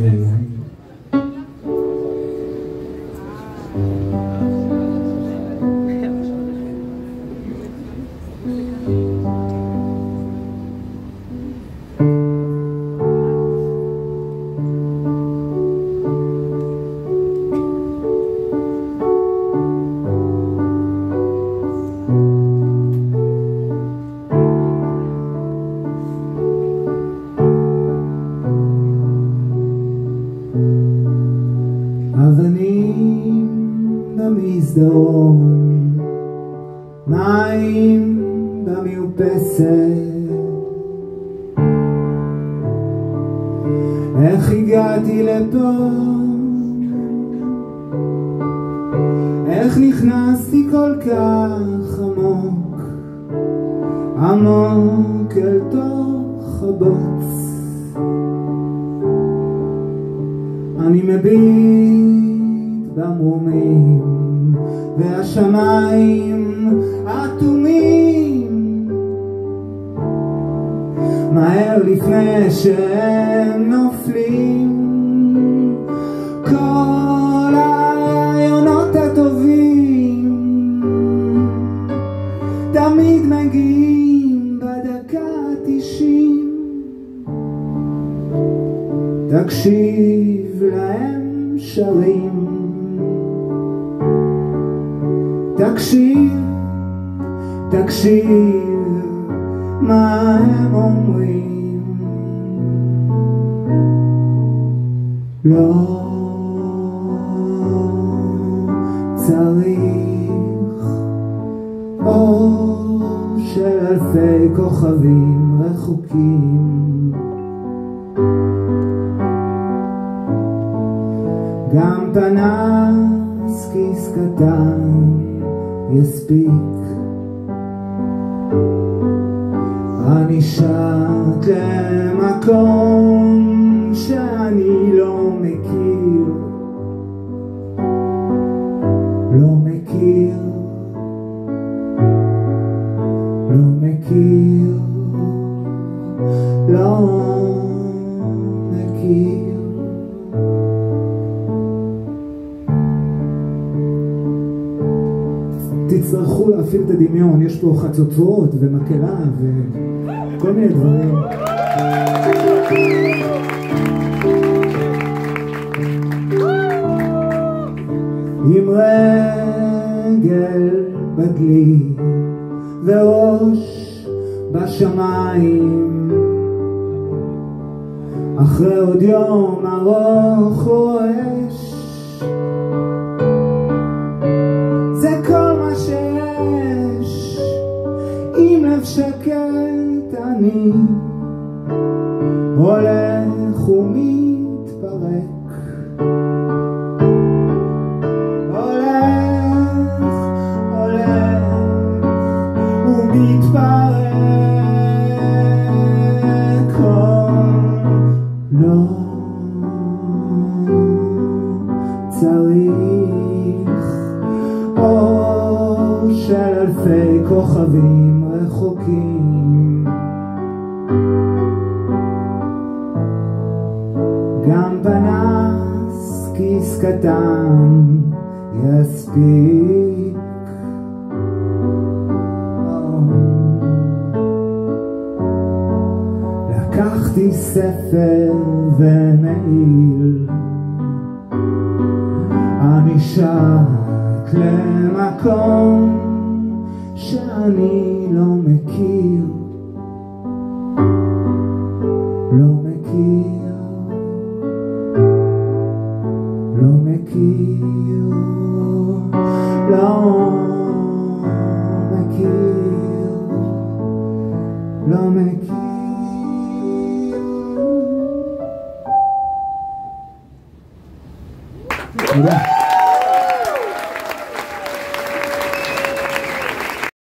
בעיניי. אבנים במסדרון, מים במרפסת, איך הגעתי לפה, איך נכנסתי כל כך עמוק, עמוק אל תוך הבוץ. אני מביט במרומים והשמיים אטומים, מהר לפני שהם נופלים. כל הרעיונות הטובים תמיד מגיעים בדקה 90. תקשיב להם שרים, תקשיב, תקשיב מה הם אומרים. לא צריך אור של אלפי כוכבים רחוקים, גם פנס כיס קטן יספיק. אני שט למקום שאני לא מכיר, לא מכיר, לא מכיר, לא מכיר. תצטרכו להפעיל את הדמיון, יש פה חצוצרות ומקלה וכל מיני דברים. עם רגל בדלי וראש בשמיים, אחרי עוד יום ארוך רועש, זה כל מה שיש. עם לב שקט אני הולך ומתפרק, הולך, הולך ומתפרק. לא צריך אור של אלפי כוכבים רחוקים, גם פנס כיס קטן יספיק. לקחתי ספר ומעיל, אני שט למקום שאני לא מכיר, לא מכיר, לא מכיר, לא מכיר, לא מכיר. תודה.